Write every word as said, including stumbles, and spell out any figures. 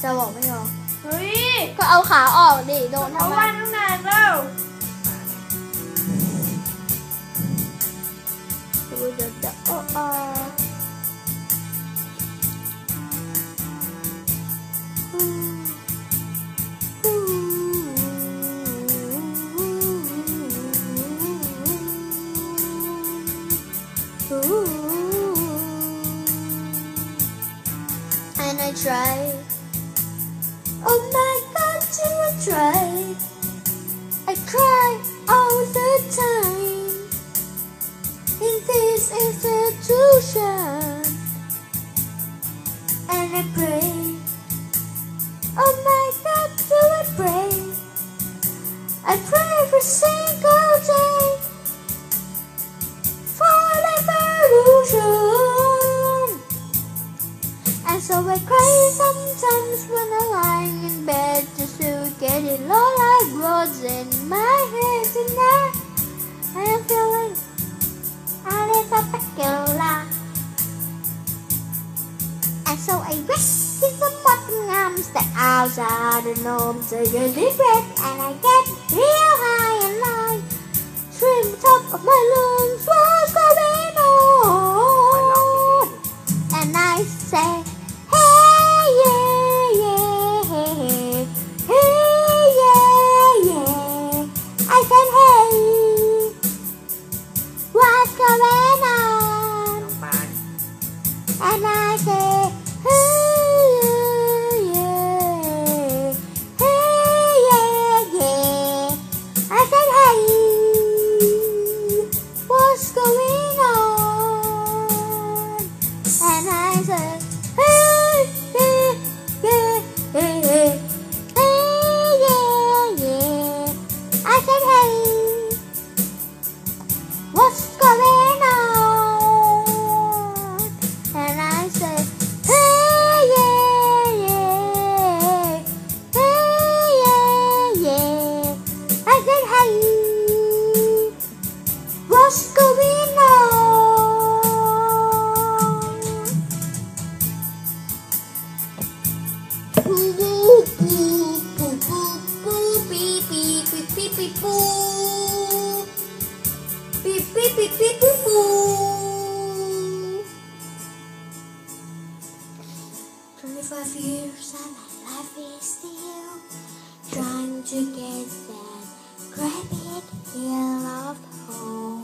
จะบอกไม่ยอมเฮ้ยก็เอาขาออกดิโดนเขาทำไมว่าตั้งนานแล้วดูเดี๋ยวจะโอ้โอ้ And I try. Oh my God, do I try? I cry all the time in this institution, and I pray. Oh my God, do I pray? I pray every single day for revolution. And so I cry sometimes when I'm lying in bed just to get it all like words in my head tonight. I am feeling a little peculiar. And so I wish in the bottom arms that outside the norm to get deep breath, and I get real high and low. Scream the top of my lungs, what's going on? And I say, hey, yeah, yeah, hey, hey, yeah, yeah. I said, hey, what's going on? And I say, hey, yeah, hey, yeah, yeah. I said, hey, what's going on? And I said, hey, yeah, yeah, hey, hey, hey, yeah, yeah. I said, hey, what's going on? And I said, hey, yeah, yeah, hey, yeah, yeah. I said, hey, what's going on? Boo boo boo boo boo boo beep beep beep beep beep boo beep beep beep beep boo boo. Twenty-five years and my life is still trying to get that great big hill of home.